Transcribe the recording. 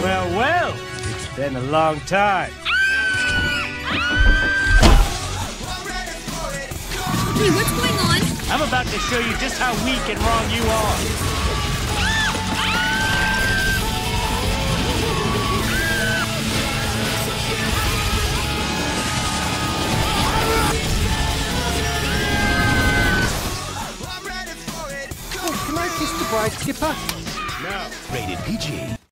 Well, well, it's been a long time. Hey, what's going on? I'm about to show you just how weak and wrong you are. Oh, can I kiss the bride, Skipper? No. Rated PG.